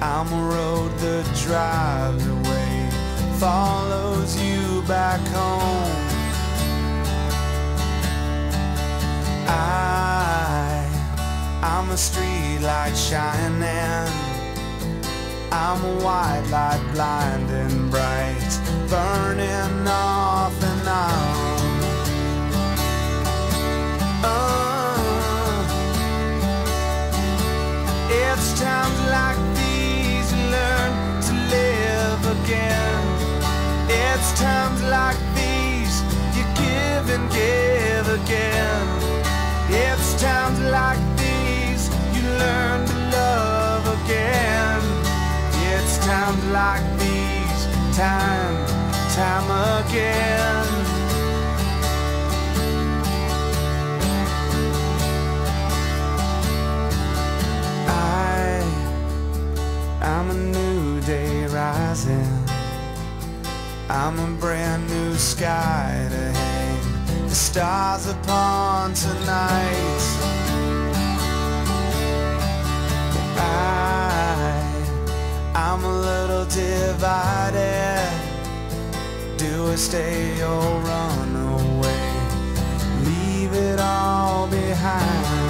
I'm a road that drives away, follows you back home. I'm a street light shining, I'm a white light blinding bright, burning off and on. It's times like these you learn to live again. It's times like these you give and give again. It's times like these you learn to love again. It's times like these, time again. I'm a new day rising, I'm a brand new sky to hang the stars upon tonight. I'm a little divided, do I stay or run away, leave it all behind?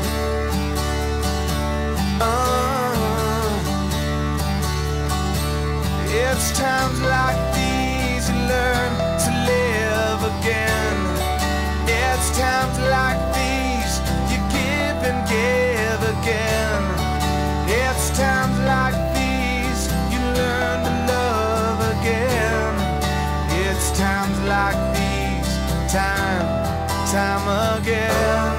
It's times like these you learn to live again. It's times like these you give and give again. It's times like these you learn to love again. It's times like these, time again.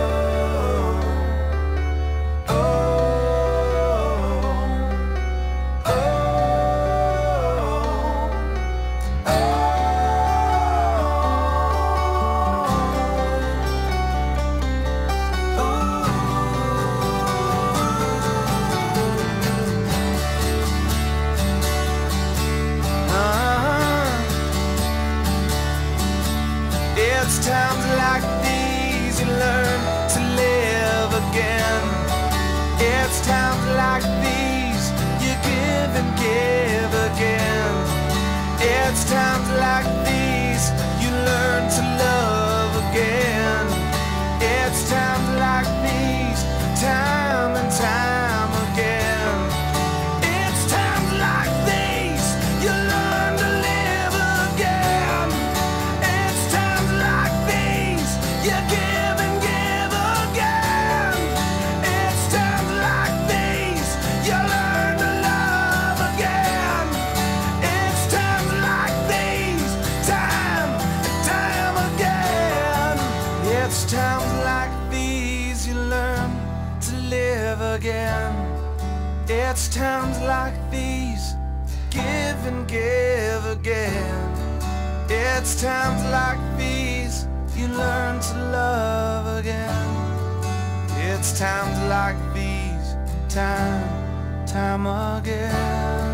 It's times like these you learn to live again. It's times like these you give and give again. It's times like these you learn to love again. It's times like these, time and time again. It's times like these you learn to live again. It's times like these you give and give again. It's times like these you learn to love again. It's times like these, time again. It's times like these you learn to live again. It's times like these, give and give again. It's times like these you learn to love again. It's times like these, time again.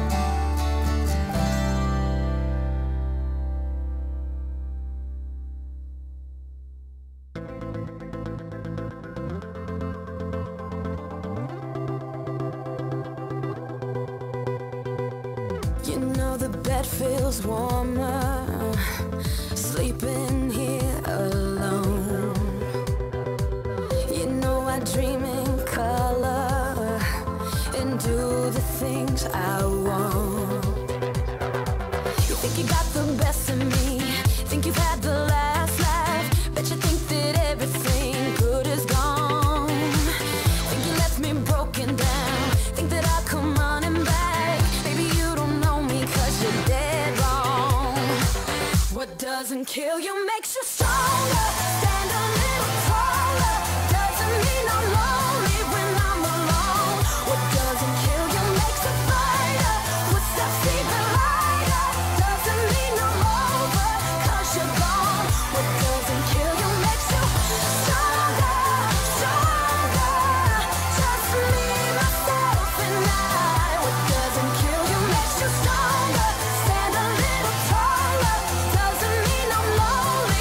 You know the bed feels warmer, sleeping here alone. You know I dream in color and do the things I want. You think you got the best of me, think you've had the last laugh, bet you think that everything good is gone. Think you left me broken down, think that I'll come running back. Baby, you don't know me 'cause you're dead wrong. What doesn't kill you makes you stronger. Stand a little taller. Doesn't mean I'm lonely when I'm alone. What doesn't kill you makes a fighter. What's that even lighter? Doesn't mean I'm over 'cause you're gone. What doesn't kill you makes you stronger, stronger. Just me, myself, and I. What doesn't kill you makes you stronger. Stand a little taller. Doesn't mean I'm lonely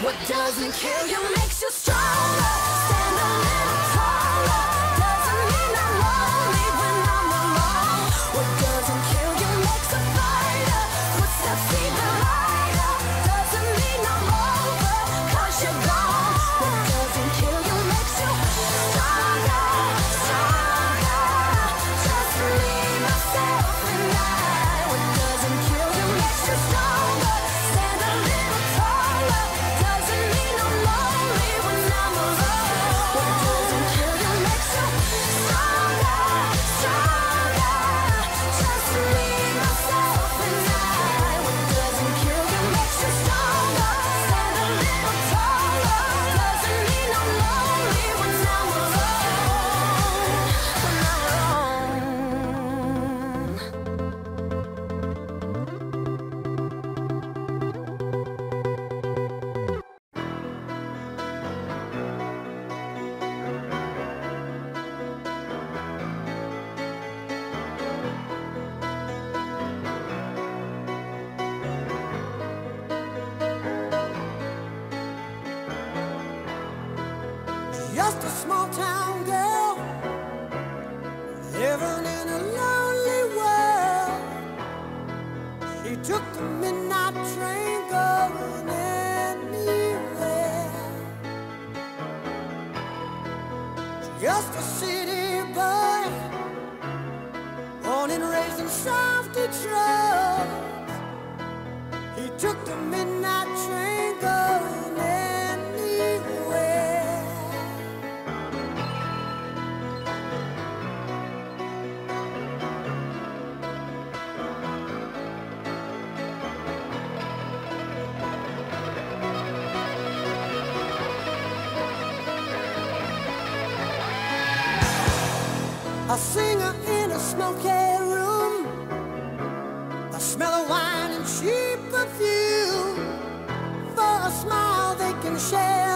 What doesn't kill you makes you stronger. Stand a little taller. Doesn't mean I'm lonely when I'm alone. What doesn't kill you makes a fighter. Footsteps even lighter. Doesn't mean I'm over, 'cause you're gone. What doesn't kill you makes you stronger, stronger. Just me, myself, and I. What doesn't kill you makes you stronger. Stand a little taller. Doesn't mean I'm lonely when I'm alone. What doesn't kill you makes you stronger, stronger. Just me, myself, and I. What doesn't kill you makes you stronger. Stand a little taller. Doesn't mean I'm lonely when I'm alone. When I'm alone. Just a small town girl living in a lonely world. She took the midnight train going anywhere. Just a city boy, born and raised in South Detroit. He took the midnight train going anywhere. A singer in a smoky room, the smell of wine and cheap perfume. For a smile they can share